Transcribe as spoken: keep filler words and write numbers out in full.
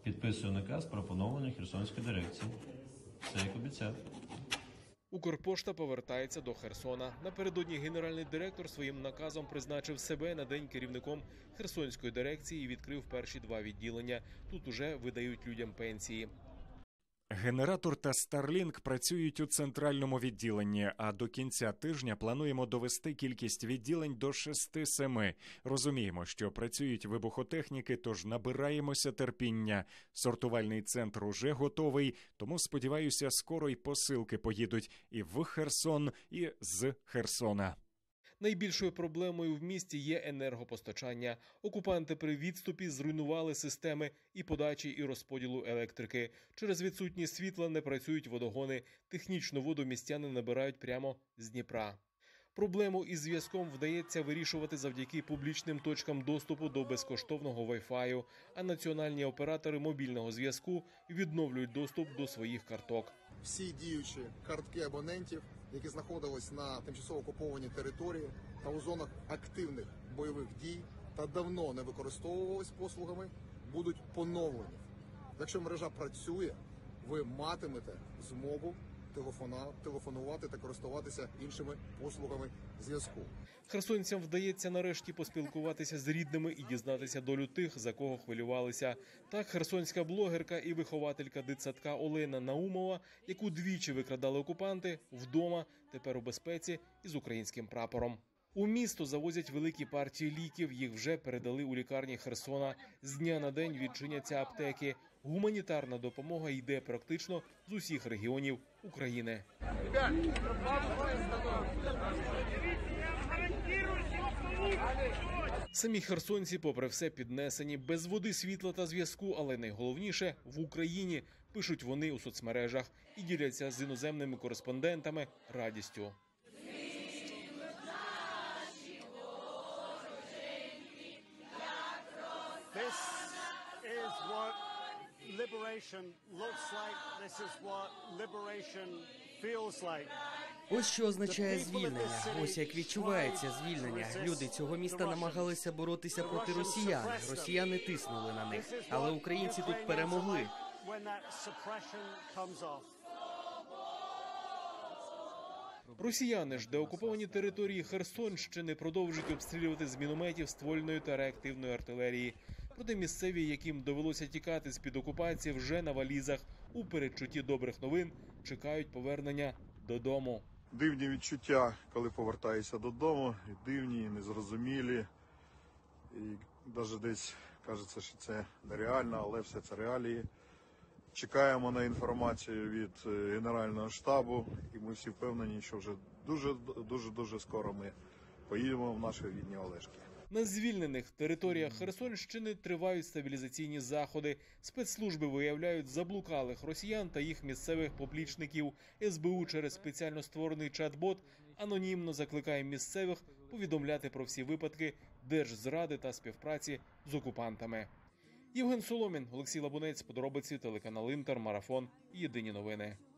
Підписую наказ, пропонований Херсонської дирекції. Все як обіцяв. Укрпошта повертається до Херсона. Напередодні генеральний директор своїм наказом призначив себе на день керівником Херсонської дирекції і відкрив перші два відділення. Тут уже видають людям пенсії. Генератор та Starlink працюють у центральному відділенні, а до кінця тижня плануємо довести кількість відділень до шести-семи. Розуміємо, що працюють вибухотехніки, тож набираємося терпіння. Сортувальний центр уже готовий, тому, сподіваюся, скоро й посилки поїдуть і в Херсон, і з Херсона. Найбільшою проблемою в місті є енергопостачання. Окупанти при відступі зруйнували системи і подачі, і розподілу електрики. Через відсутність світла не працюють водогони. Технічну воду містяни набирають прямо з Дніпра. Проблему із зв'язком вдається вирішувати завдяки публічним точкам доступу до безкоштовного вай-фаю, а національні оператори мобільного зв'язку відновлюють доступ до своїх карток. Всі діючі картки абонентів, які знаходились на тимчасово окупованій території та у зонах активних бойових дій та давно не використовувались послугами, будуть поновлені. Якщо мережа працює, ви матимете змогу телефонувати та користуватися іншими послугами зв'язку. Херсонцям вдається нарешті поспілкуватися з рідними і дізнатися долю тих, за кого хвилювалися. Так, херсонська блогерка і вихователька дитсадка Олена Наумова, яку двічі викрадали окупанти, вдома, тепер у безпеці і з українським прапором. У місто завозять великі партії ліків, їх вже передали у лікарні Херсона. З дня на день відчиняться аптеки. Гуманітарна допомога йде практично з усіх регіонів України. Самі херсонці, попри все, піднесені, без води, світла та зв'язку, але найголовніше – в Україні, пишуть вони у соцмережах і діляться з іноземними кореспондентами радістю. This is what liberation looks like. This is what liberation feels like. Ось що означає звільнення. Ось як відчувається звільнення. Люди цього міста намагалися боротися проти росіян. Росіяни тиснули на них. Але українці тут перемогли. Росіяни ж деокуповані території Херсонщини продовжують обстрілювати з мінометів, ствольної та реактивної артилерії. Проте місцеві, яким довелося тікати з-під окупації, вже на валізах. У передчутті добрих новин чекають повернення додому. Дивні відчуття, коли повертаєшся додому, і дивні, і незрозумілі. І навіть десь кажеться, що це нереально, але все це реалії. Чекаємо на інформацію від Генерального штабу, і ми всі впевнені, що вже дуже-дуже скоро ми поїдемо в наші рідні Олешки. На звільнених територіях Херсонщини тривають стабілізаційні заходи. Спецслужби виявляють заблукалих росіян та їх місцевих поплічників. ес бе у через спеціально створений чат-бот анонімно закликає місцевих повідомляти про всі випадки держзради та співпраці з окупантами. Євген Соломін, Олексій Лабунець, подробиці, телеканал Інтер, Марафон, Єдині новини.